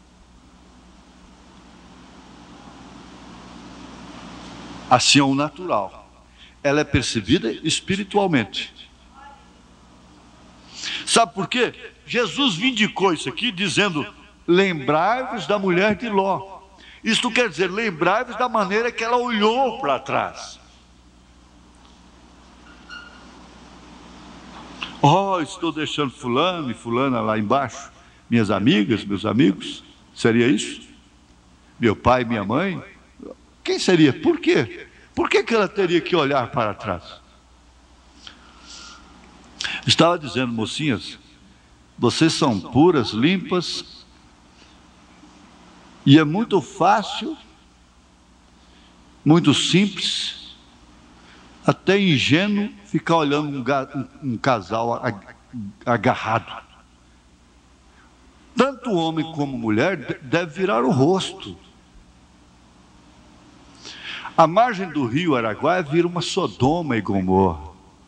Assim é o natural. Ela é percebida espiritualmente. Sabe por quê? Jesus vindicou isso aqui dizendo, lembrai-vos da mulher de Ló. Isto quer dizer, lembrai-vos da maneira que ela olhou para trás. Oh, estou deixando fulano e fulana lá embaixo, minhas amigas, meus amigos, seria isso? Meu pai e minha mãe? Quem seria? Por quê? Por que que ela teria que olhar para trás? Estava dizendo, mocinhas, vocês são puras, limpas, e é muito fácil, muito simples, até ingênuo, ficar olhando um, um, um casal agarrado. Tanto homem como mulher deve virar o rosto. A margem do rio Araguaia vira uma Sodoma e Gomorra.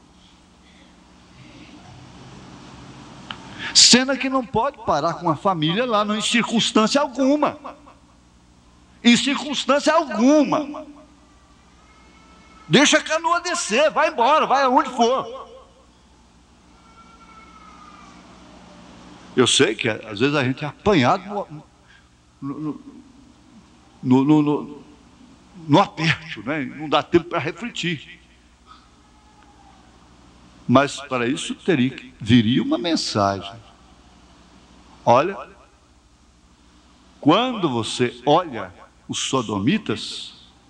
Cena que não pode parar com a família lá, não, em circunstância alguma. Em circunstância alguma. Deixa a canoa descer, vai embora, vai aonde for. Eu sei que às vezes a gente é apanhado no, no, no, no, no aperto, né? Não dá tempo para refletir. Mas para isso teria, viria uma mensagem. Olha, quando você olha os sodomitas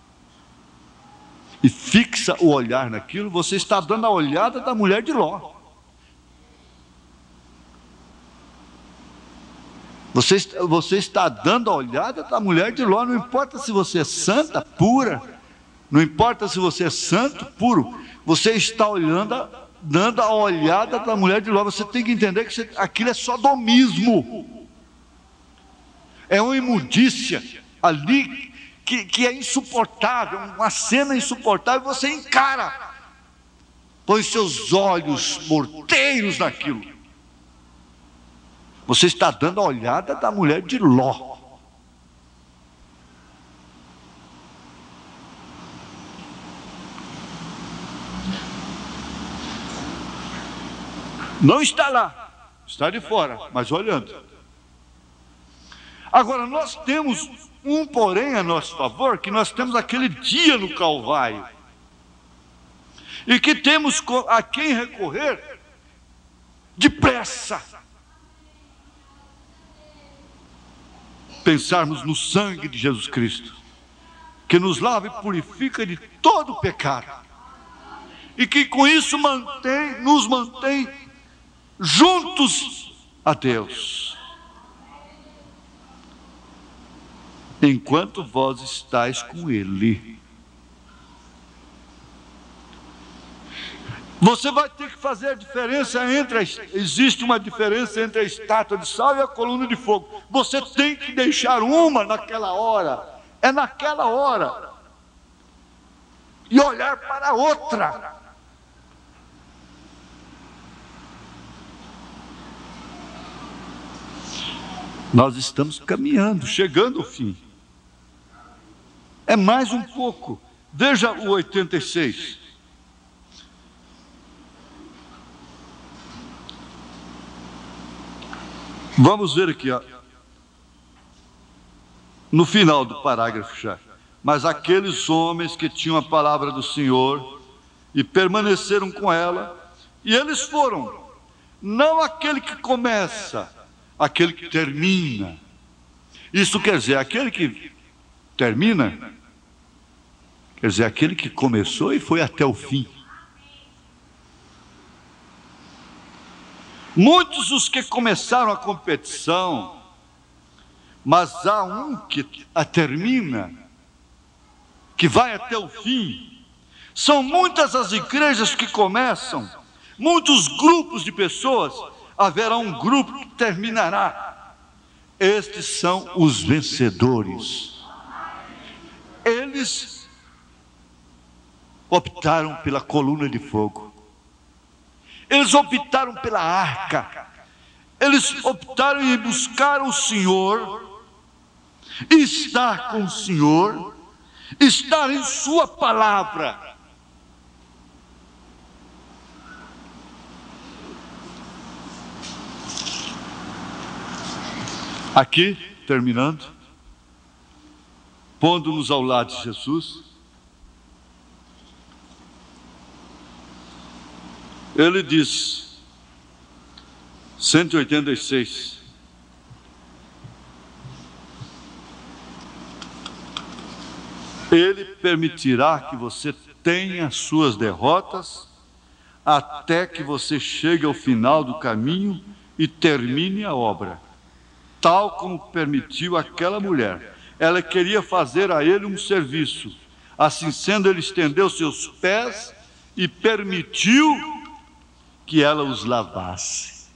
e fixa o olhar naquilo, você está dando a olhada da mulher de Ló. Você, você está dando a olhada da mulher de Ló. Não importa se você é santa, pura, não importa se você é santo, puro, você está olhando, dando a olhada da mulher de Ló. Você tem que entender que você, aquilo é sodomismo, é uma imundícia ali que, que é insuportável, uma cena insuportável. Você encara, põe seus olhos morteiros naquilo. Você está dando a olhada da mulher de Ló. Não está lá, está de fora, mas olhando. Agora, nós temos um porém a nosso favor, que nós temos aquele dia no Calvário, e que temos a quem recorrer depressa. Pensarmos no sangue de Jesus Cristo, que nos lava e purifica de todo o pecado, e que com isso mantém, nos mantém juntos a Deus, enquanto vós estáis com Ele. Você vai ter que fazer a diferença entre a, existe uma diferença entre a estátua de sal e a coluna de fogo. Você tem que deixar uma naquela hora, é naquela hora, e olhar para a outra. Nós estamos caminhando, chegando ao fim. É mais um pouco. Veja o oitenta e seis. Vamos ver aqui, ó, no final do parágrafo já. Mas aqueles homens que tinham a palavra do Senhor e permaneceram com ela, e eles foram, não aquele que começa, aquele que termina. Isso quer dizer, aquele que termina, quer dizer, aquele que começou e foi até o fim. Muitos os que começaram a competição, mas há um que a termina, que vai até o fim. São muitas as igrejas que começam, muitos grupos de pessoas, haverá um grupo que terminará. Estes são os vencedores. Eles optaram pela coluna de fogo. Eles optaram pela arca. Eles optaram em buscar o Senhor, estar com o Senhor, estar em sua palavra. Aqui, terminando, pondo-nos ao lado de Jesus, ele diz, cento e oitenta e seis, ele permitirá que você tenha suas derrotas até que você chegue ao final do caminho e termine a obra, tal como permitiu aquela mulher. Ela queria fazer a ele um serviço. Assim sendo, ele estendeu seus pés e permitiu que ela os lavasse.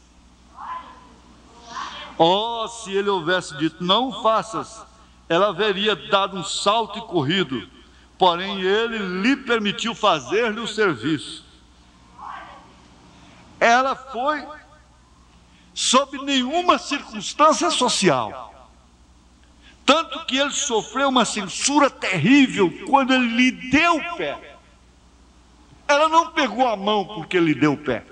Oh, se ele houvesse dito, não faças, ela haveria dado um salto e corrido. Porém, ele lhe permitiu fazer-lhe o serviço. Ela foi sob nenhuma circunstância social. Tanto que ele sofreu uma censura terrível quando ele lhe deu o pé. Ela não pegou a mão porque ele lhe deu o pé.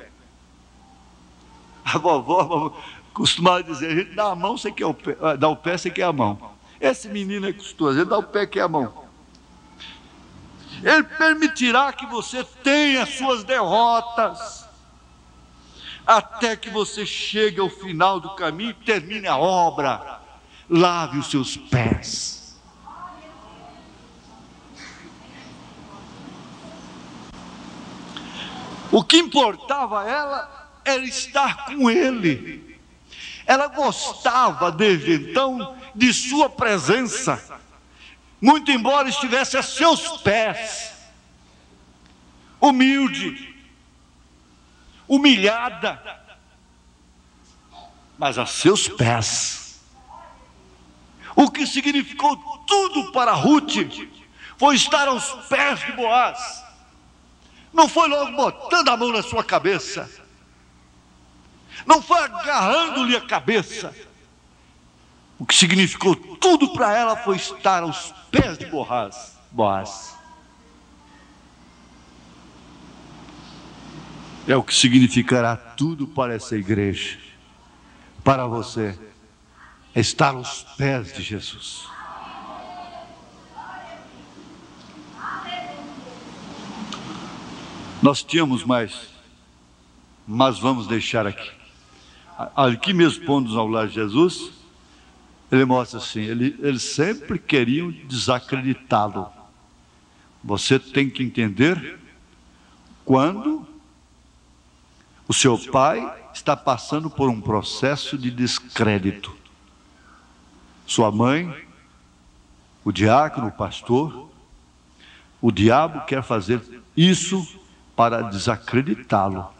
A vovó, a vovó costumava dizer, a gente dá a mão, você quer o pé, dá o pé, você quer a mão. Esse menino é custoso, ele dá o pé, quer a mão. Ele permitirá que você tenha suas derrotas, até que você chegue ao final do caminho e termine a obra. Lave os seus pés. O que importava a ela era estar com Ele. Ela gostava desde então de sua presença, muito embora estivesse a seus pés, humilde, humilhada, mas a seus pés. O que significou tudo para Ruth foi estar aos pés de Boaz. Não foi logo botando a mão na sua cabeça, não foi agarrando-lhe a cabeça. O que significou tudo para ela foi estar aos pés de Boaz. Boaz. É o que significará tudo para essa igreja, para você, estar aos pés de Jesus. Nós tínhamos mais, mas vamos deixar aqui. Aqui mesmo, pondo-nos ao lado de Jesus, ele mostra assim, ele, eles sempre queriam desacreditá-lo. Você tem que entender quando o seu pai está passando por um processo de descrédito. Sua mãe, o diácono, o pastor, o diabo quer fazer isso para desacreditá-lo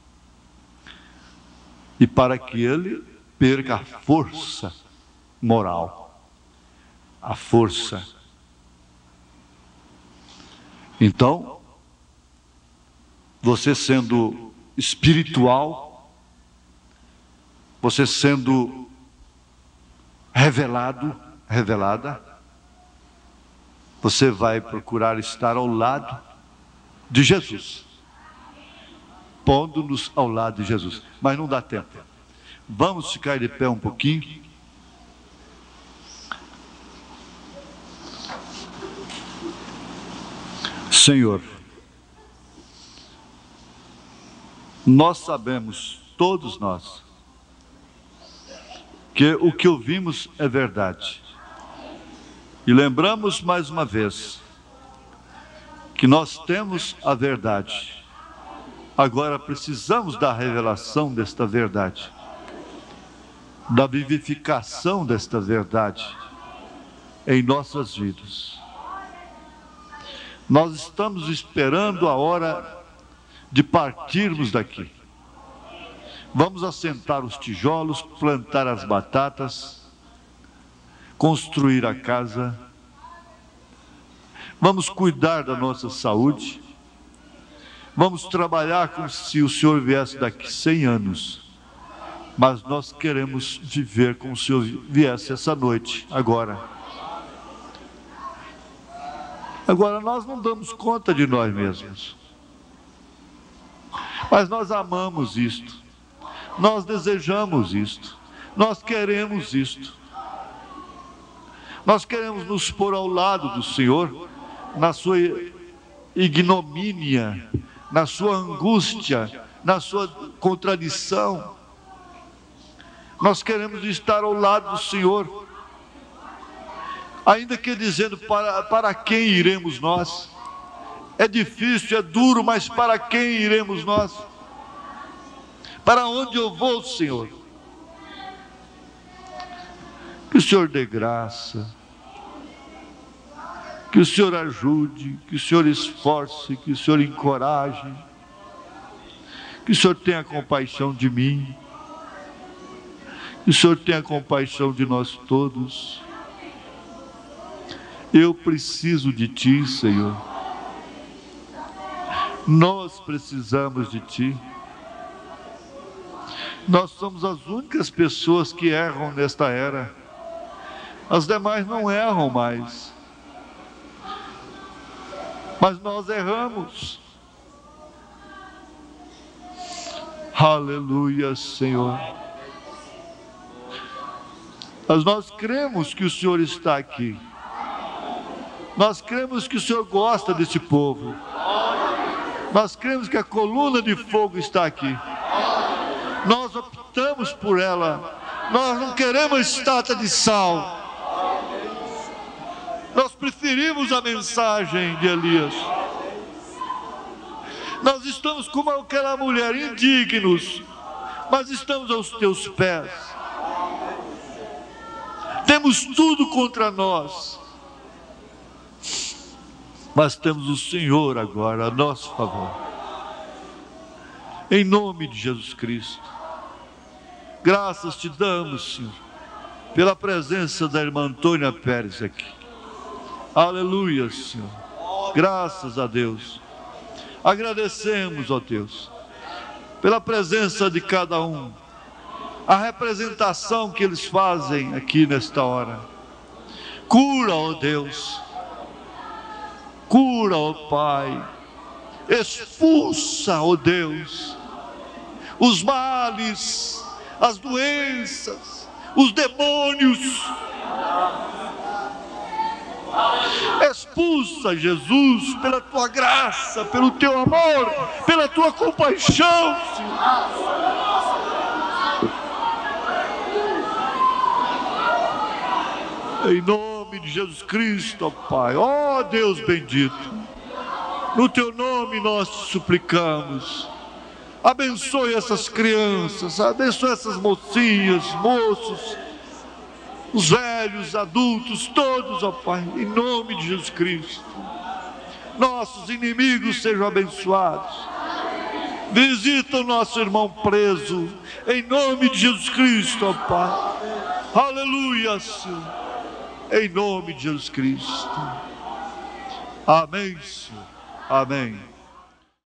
e para que ele perca a força moral, a força. Então, você sendo espiritual, você sendo revelado, revelada, você vai procurar estar ao lado de Jesus, pondo-nos ao lado de Jesus, mas não dá tempo. Vamos ficar de pé um pouquinho. Senhor, nós sabemos, todos nós, que o que ouvimos é verdade. E lembramos mais uma vez que nós temos a verdade. Agora precisamos da revelação desta verdade, da vivificação desta verdade em nossas vidas. Nós estamos esperando a hora de partirmos daqui. Vamos assentar os tijolos, plantar as batatas, construir a casa. Vamos cuidar da nossa saúde. Vamos trabalhar como se o Senhor viesse daqui cem anos. Mas nós queremos viver como se o Senhor viesse essa noite, agora. Agora, nós não damos conta de nós mesmos. Mas nós amamos isto. Nós desejamos isto. Nós queremos isto. Nós queremos nos pôr ao lado do Senhor, na sua ignomínia, na sua angústia, na sua contradição. Nós queremos estar ao lado do Senhor, ainda que dizendo, para, para quem iremos nós? É difícil, é duro, mas para quem iremos nós? Para onde eu vou, Senhor? Que o Senhor dê graça, que o Senhor ajude, que o Senhor esforce, que o Senhor encoraje, que o Senhor tenha compaixão de mim, que o Senhor tenha compaixão de nós todos. Eu preciso de Ti, Senhor. Nós precisamos de Ti. Nós somos as únicas pessoas que erram nesta era. As demais não erram mais. Mas nós erramos. Aleluia, Senhor. Mas nós cremos que o Senhor está aqui. Nós cremos que o Senhor gosta desse povo. Nós cremos que a coluna de fogo está aqui. Nós optamos por ela. Nós não queremos estátua de sal. Nós preferimos a mensagem de Elias. Nós estamos como aquela mulher, indignos, mas estamos aos teus pés. Temos tudo contra nós, mas temos o Senhor agora a nosso favor. Em nome de Jesus Cristo, graças te damos, Senhor, pela presença da irmã Antônia Pérez aqui. Aleluia, Senhor. Graças a Deus. Agradecemos, ó Deus, pela presença de cada um, a representação que eles fazem aqui nesta hora. Cura, ó Deus. Cura, ó Pai. Expulsa, ó Deus, os males, as doenças, os demônios. Expulsa, Jesus, pela tua graça, pelo teu amor, pela tua compaixão, Senhor. Em nome de Jesus Cristo, ó Pai, ó Deus bendito, no teu nome nós te suplicamos. Abençoe essas crianças, abençoe essas mocinhas, moços, os velhos, adultos, todos, ó Pai, em nome de Jesus Cristo. Nossos inimigos sejam abençoados. Visita o nosso irmão preso, em nome de Jesus Cristo, ó Pai. Aleluia, Senhor. Em nome de Jesus Cristo. Amém, Senhor. Amém.